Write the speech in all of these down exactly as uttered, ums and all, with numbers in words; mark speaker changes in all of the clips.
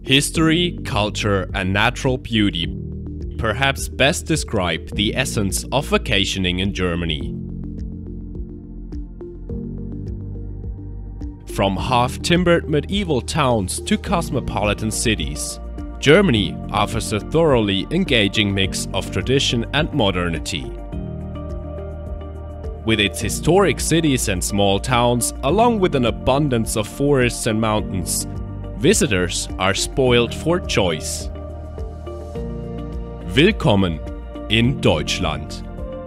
Speaker 1: History, culture and natural beauty perhaps best describe the essence of vacationing in Germany. From half-timbered medieval towns to cosmopolitan cities, Germany offers a thoroughly engaging mix of tradition and modernity. With its historic cities and small towns, along with an abundance of forests and mountains, visitors are spoiled for choice. Willkommen in Deutschland.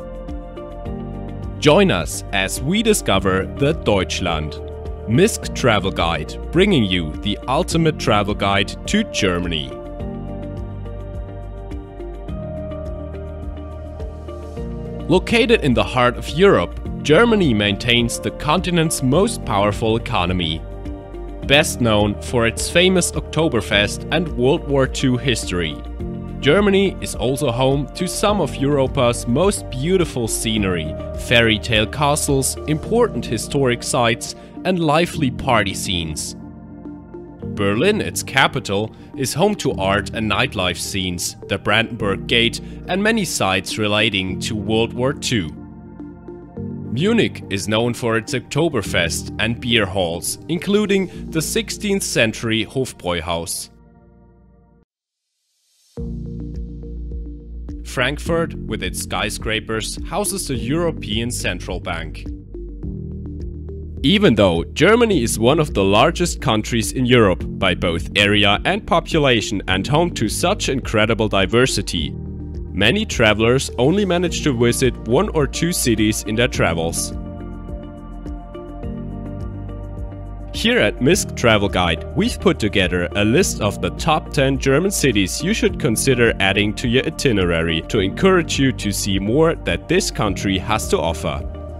Speaker 1: Join us as we discover the Deutschland, Misk travel guide, bringing you the ultimate travel guide to Germany. Located in the heart of Europe, Germany maintains the continent's most powerful economy. Best known for its famous Oktoberfest and World War Two history, Germany is also home to some of Europa's most beautiful scenery, fairy tale castles, important historic sites, and lively party scenes. Berlin, its capital, is home to art and nightlife scenes, the Brandenburg Gate, and many sites relating to World War Two. Munich is known for its Oktoberfest and beer halls, including the sixteenth century Hofbräuhaus. Frankfurt, with its skyscrapers, houses the European Central Bank. Even though Germany is one of the largest countries in Europe by both area and population and home to such incredible diversity, many travelers only manage to visit one or two cities in their travels. Here at Misk Travel Guide, we've put together a list of the top ten German cities you should consider adding to your itinerary to encourage you to see more that this country has to offer.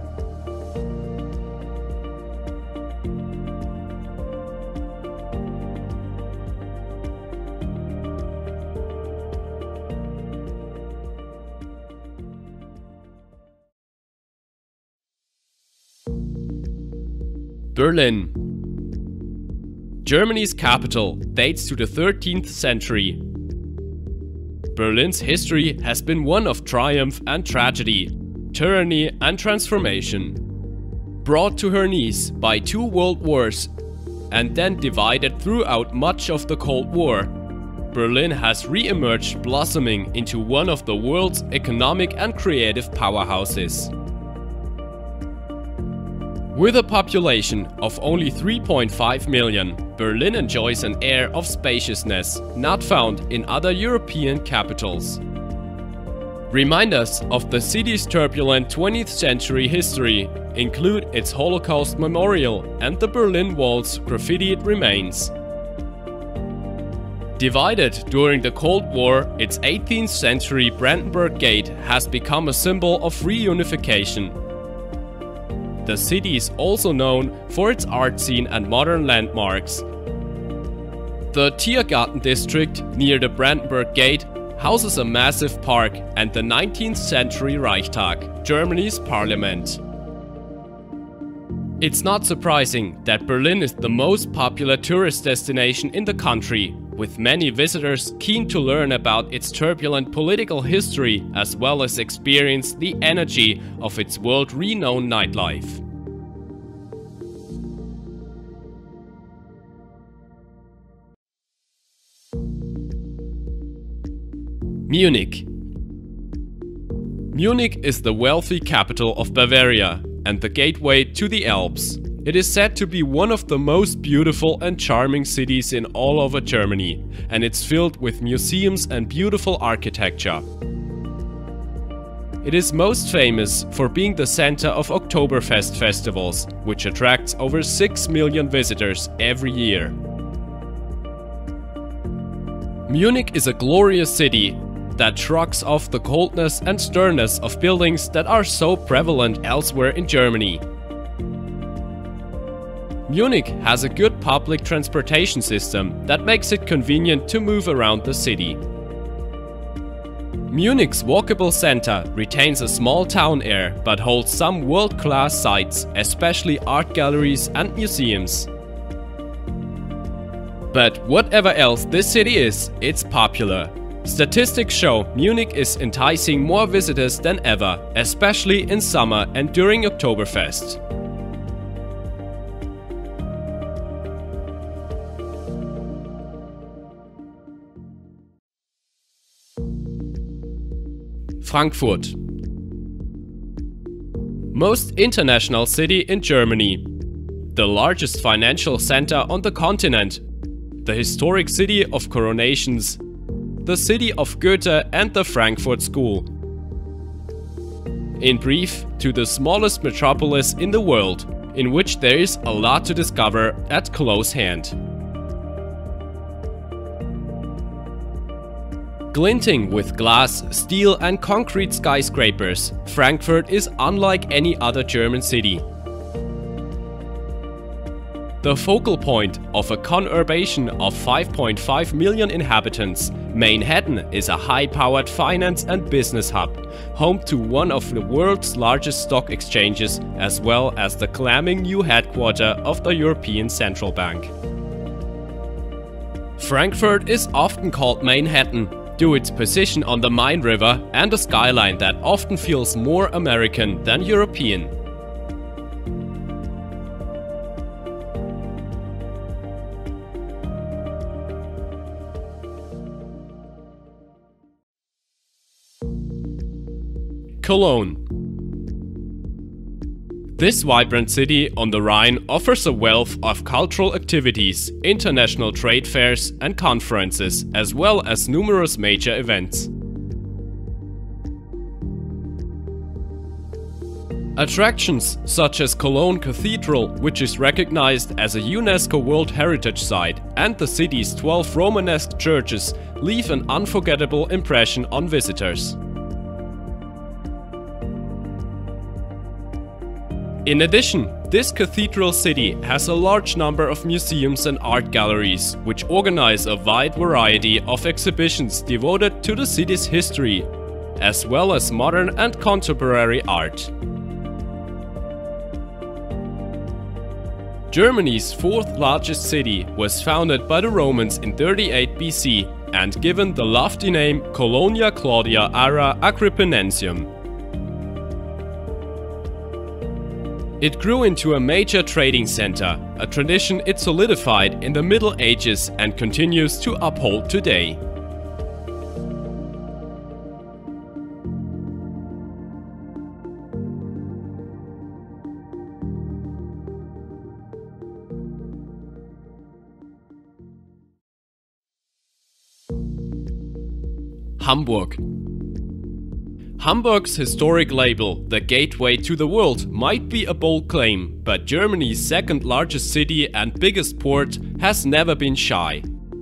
Speaker 1: Berlin. Germany's capital dates to the thirteenth century. Berlin's history has been one of triumph and tragedy, tyranny and transformation. Brought to her knees by two world wars and then divided throughout much of the Cold War, Berlin has re-emerged, blossoming into one of the world's economic and creative powerhouses. With a population of only three point five million, Berlin enjoys an air of spaciousness not found in other European capitals. Reminders of the city's turbulent twentieth century history include its Holocaust memorial and the Berlin Wall's graffitied remains. Divided during the Cold War, its eighteenth century Brandenburg Gate has become a symbol of reunification. The city is also known for its art scene and modern landmarks. The Tiergarten district near the Brandenburg Gate houses a massive park and the nineteenth century Reichstag, Germany's parliament. It's not surprising that Berlin is the most popular tourist destination in the country, with many visitors keen to learn about its turbulent political history as well as experience the energy of its world-renowned nightlife. Munich. Munich is the wealthy capital of Bavaria and the gateway to the Alps. It is said to be one of the most beautiful and charming cities in all over Germany, and it's filled with museums and beautiful architecture. It is most famous for being the center of Oktoberfest festivals, which attracts over six million visitors every year. Munich is a glorious city that shrugs off the coldness and sternness of buildings that are so prevalent elsewhere in Germany. Munich has a good public transportation system that makes it convenient to move around the city. Munich's walkable center retains a small town air but holds some world-class sites, especially art galleries and museums. But whatever else this city is, it's popular. Statistics show Munich is enticing more visitors than ever, especially in summer and during Oktoberfest. Frankfurt. Most international city in Germany. The largest financial center on the continent. The historic city of coronations. The city of Goethe and the Frankfurt School. In brief, to the smallest metropolis in the world, in which there is a lot to discover at close hand. Glinting with glass, steel and concrete skyscrapers, Frankfurt is unlike any other German city. The focal point of a conurbation of five point five million inhabitants, Manhattan is a high-powered finance and business hub, home to one of the world's largest stock exchanges, as well as the clamming new headquarters of the European Central Bank. Frankfurt is often called Manhattan, due to its position on the Main River and a skyline that often feels more American than European. Cologne. This vibrant city on the Rhine offers a wealth of cultural activities, international trade fairs and conferences, as well as numerous major events. Attractions such as Cologne Cathedral, which is recognized as a UNESCO World Heritage Site, and the city's twelve Romanesque churches leave an unforgettable impression on visitors. In addition, this cathedral city has a large number of museums and art galleries, which organize a wide variety of exhibitions devoted to the city's history, as well as modern and contemporary art. Germany's fourth largest city was founded by the Romans in thirty-eight B C and given the lofty name Colonia Claudia Ara Agrippinensium. It grew into a major trading center, a tradition it solidified in the Middle Ages and continues to uphold today. Hamburg. Hamburg's historic label, the gateway to the world, might be a bold claim, but Germany's second largest city and biggest port has never been shy.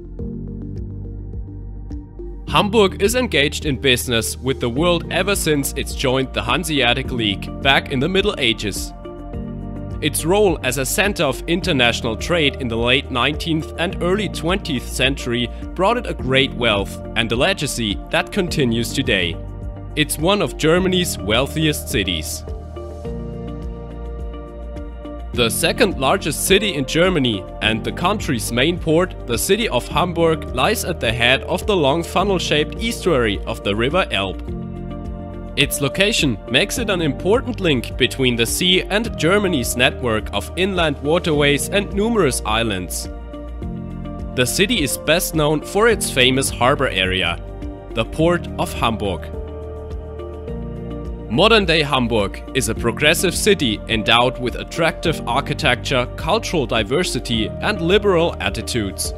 Speaker 1: Hamburg is engaged in business with the world ever since it's joined the Hanseatic League back in the Middle Ages. Its role as a center of international trade in the late nineteenth and early twentieth century brought it a great wealth and a legacy that continues today. It's one of Germany's wealthiest cities. The second largest city in Germany and the country's main port, the city of Hamburg, lies at the head of the long funnel-shaped estuary of the River Elbe. Its location makes it an important link between the sea and Germany's network of inland waterways and numerous islands. The city is best known for its famous harbor area, the Port of Hamburg. Modern-day Hamburg is a progressive city endowed with attractive architecture, cultural diversity, and liberal attitudes.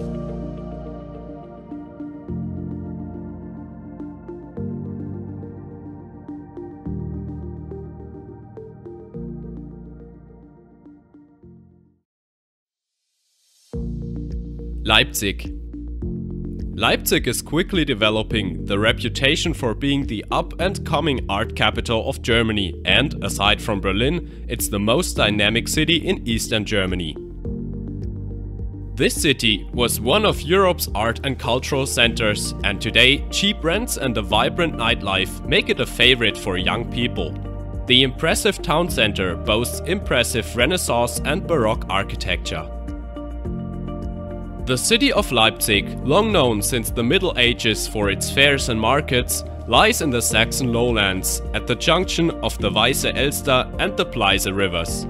Speaker 1: Leipzig. Leipzig is quickly developing the reputation for being the up-and-coming art capital of Germany and, aside from Berlin, it's the most dynamic city in Eastern Germany. This city was one of Europe's art and cultural centers, and today cheap rents and a vibrant nightlife make it a favorite for young people. The impressive town center boasts impressive Renaissance and Baroque architecture. The city of Leipzig, long known since the Middle Ages for its fairs and markets, lies in the Saxon lowlands at the junction of the Weiße Elster and the Pleiße rivers.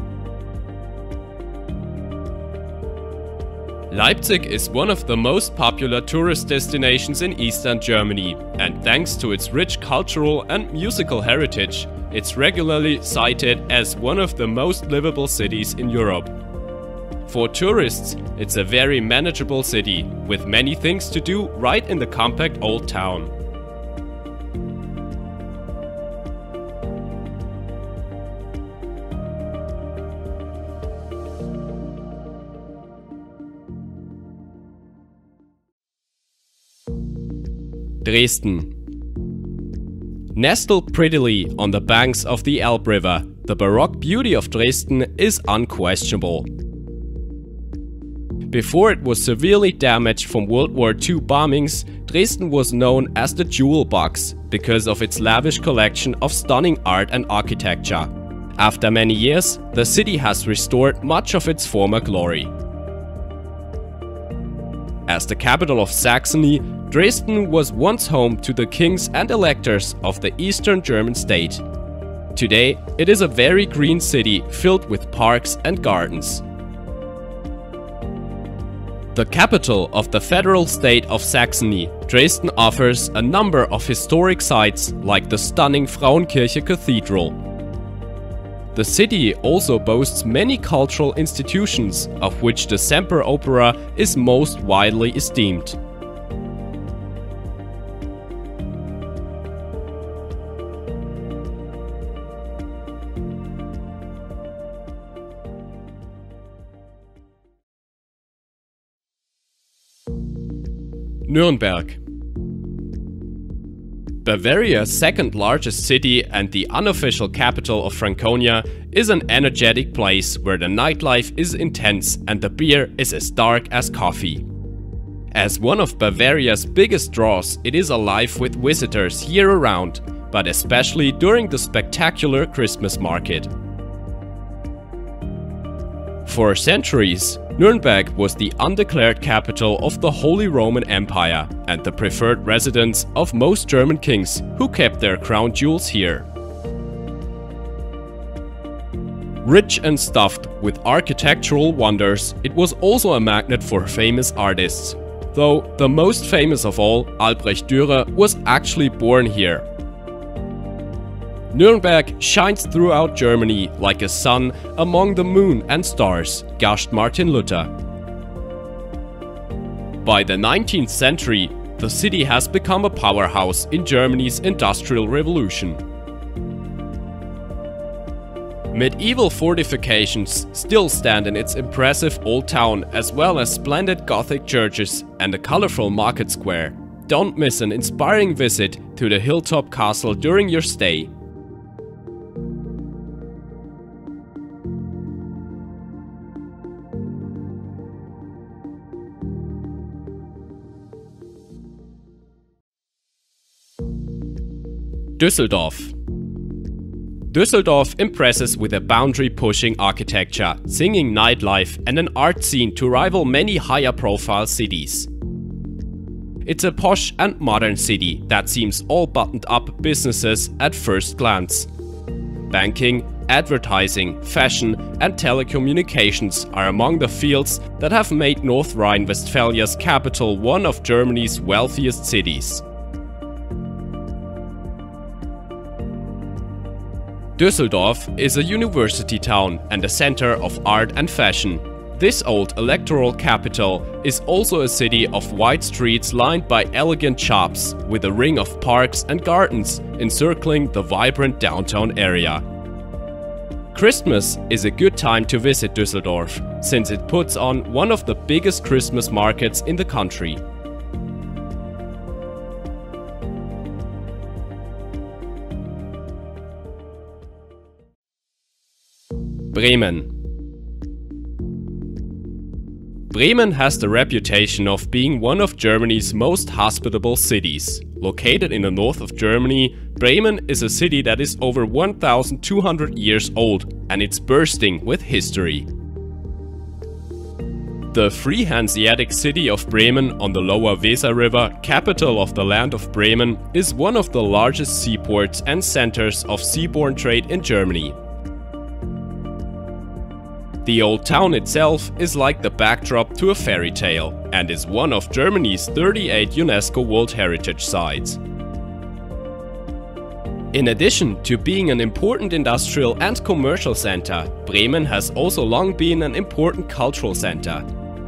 Speaker 1: Leipzig is one of the most popular tourist destinations in eastern Germany, and thanks to its rich cultural and musical heritage, it's regularly cited as one of the most livable cities in Europe. For tourists, it's a very manageable city, with many things to do right in the compact old town. Dresden. Nestled prettily on the banks of the Elbe River, the Baroque beauty of Dresden is unquestionable. Before it was severely damaged from World War Two bombings, Dresden was known as the Jewel Box because of its lavish collection of stunning art and architecture. After many years, the city has restored much of its former glory. As the capital of Saxony, Dresden was once home to the kings and electors of the Eastern German state. Today, it is a very green city filled with parks and gardens. The capital of the federal state of Saxony, Dresden offers a number of historic sites like the stunning Frauenkirche Cathedral. The city also boasts many cultural institutions, of which the Semper Opera is most widely esteemed. Nuremberg. Bavaria's second largest city and the unofficial capital of Franconia is an energetic place where the nightlife is intense and the beer is as dark as coffee. As one of Bavaria's biggest draws, it is alive with visitors year-round, but especially during the spectacular Christmas market. For centuries, Nuremberg was the undeclared capital of the Holy Roman Empire and the preferred residence of most German kings who kept their crown jewels here. Rich and stuffed with architectural wonders, it was also a magnet for famous artists. Though the most famous of all, Albrecht Dürer, was actually born here. Nuremberg shines throughout Germany like a sun among the moon and stars, gushed Martin Luther. By the nineteenth century, the city has become a powerhouse in Germany's industrial revolution. Medieval fortifications still stand in its impressive old town, as well as splendid Gothic churches and a colorful market square. Don't miss an inspiring visit to the hilltop castle during your stay. Düsseldorf. Düsseldorf impresses with a boundary-pushing architecture, singing nightlife and an art scene to rival many higher-profile cities. It's a posh and modern city that seems all buttoned-up businesses at first glance. Banking, advertising, fashion and telecommunications are among the fields that have made North Rhine-Westphalia's capital one of Germany's wealthiest cities. Düsseldorf is a university town and a center of art and fashion. This old electoral capital is also a city of wide streets lined by elegant shops, with a ring of parks and gardens encircling the vibrant downtown area. Christmas is a good time to visit Düsseldorf, since it puts on one of the biggest Christmas markets in the country. Bremen. Bremen has the reputation of being one of Germany's most hospitable cities. Located in the north of Germany, Bremen is a city that is over one thousand two hundred years old, and it's bursting with history. The free Hanseatic city of Bremen on the lower Weser River, capital of the land of Bremen, is one of the largest seaports and centers of seaborne trade in Germany. The old town itself is like the backdrop to a fairy tale and is one of Germany's thirty-eight UNESCO World Heritage Sites. In addition to being an important industrial and commercial center, Bremen has also long been an important cultural center.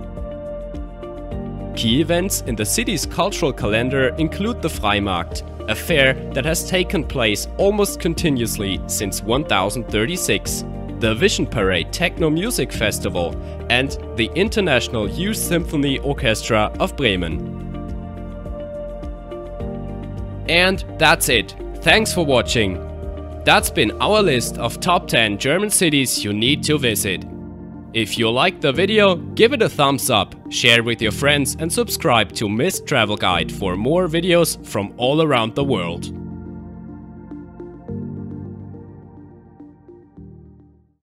Speaker 1: Key events in the city's cultural calendar include the Freimarkt, a fair that has taken place almost continuously since one thousand thirty-six, the Vision Parade Techno Music Festival, and the International Youth Symphony Orchestra of Bremen. And that's it. Thanks for watching. That's been our list of top ten German cities you need to visit. If you liked the video, give it a thumbs up, share with your friends and subscribe to Misk Travel Guide for more videos from all around the world.